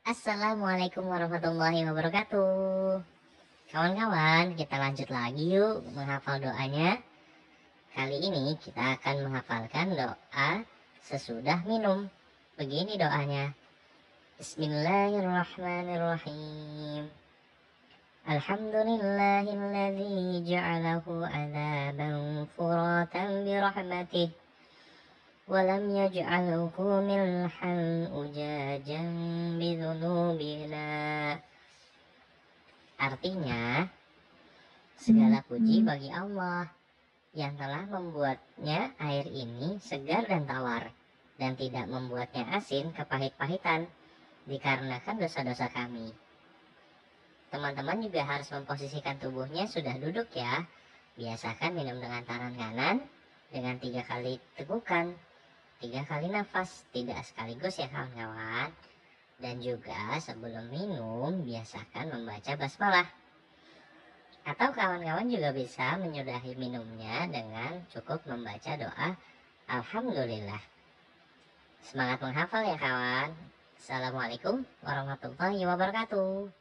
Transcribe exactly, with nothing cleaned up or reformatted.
Assalamualaikum warahmatullahi wabarakatuh. Kawan-kawan, kita lanjut lagi yuk menghafal doanya. Kali ini kita akan menghafalkan doa sesudah minum. Begini doanya. Bismillahirrahmanirrahim. Alhamdulillahilladzi ja'alahu adzaban furatan birahmatih walam yaj'alhu milhan ujajan bidzunubina. Artinya, segala puji bagi Allah yang telah membuatnya air ini segar dan tawar, dan tidak membuatnya asin kepahit-pahitan dikarenakan dosa-dosa kami. Teman-teman juga harus memposisikan tubuhnya sudah duduk ya. Biasakan minum dengan tangan kanan dengan tiga kali tegukan, tiga kali nafas, tidak sekaligus ya kawan-kawan. Dan juga sebelum minum biasakan membaca basmalah. Atau kawan-kawan juga bisa menyudahi minumnya dengan cukup membaca doa Alhamdulillah. Semangat menghafal ya kawan. Assalamualaikum warahmatullahi wabarakatuh.